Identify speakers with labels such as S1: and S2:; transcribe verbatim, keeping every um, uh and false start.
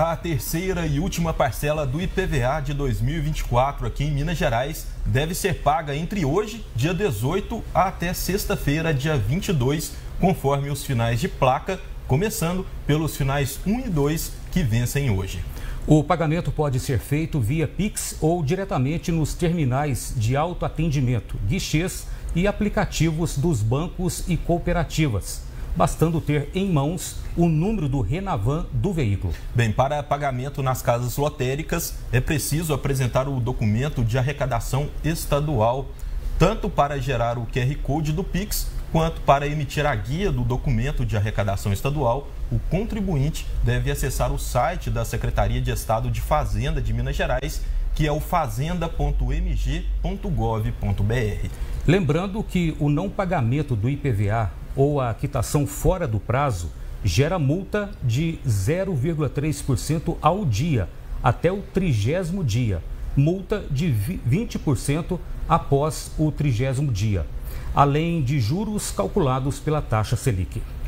S1: A terceira e última parcela do I P V A de dois mil e vinte e quatro aqui em Minas Gerais deve ser paga entre hoje, dia dezoito, até sexta-feira, dia vinte e dois, conforme os finais de placa, começando pelos finais um e dois que vencem hoje.
S2: O pagamento pode ser feito via Pix ou diretamente nos terminais de autoatendimento, guichês e aplicativos dos bancos e cooperativas, bastando ter em mãos o número do Renavan do veículo.
S1: Bem, para pagamento nas casas lotéricas, é preciso apresentar o documento de arrecadação estadual, tanto para gerar o Q R Code do Pix, quanto para emitir a guia do documento de arrecadação estadual. O contribuinte deve acessar o site da Secretaria de Estado de Fazenda de Minas Gerais, que é o fazenda ponto m g ponto gov ponto b r.
S2: Lembrando que o não pagamento do I P V A ou a quitação fora do prazo gera multa de zero vírgula três por cento ao dia até o trigésimo dia, multa de vinte por cento após o trigésimo dia, além de juros calculados pela taxa Selic.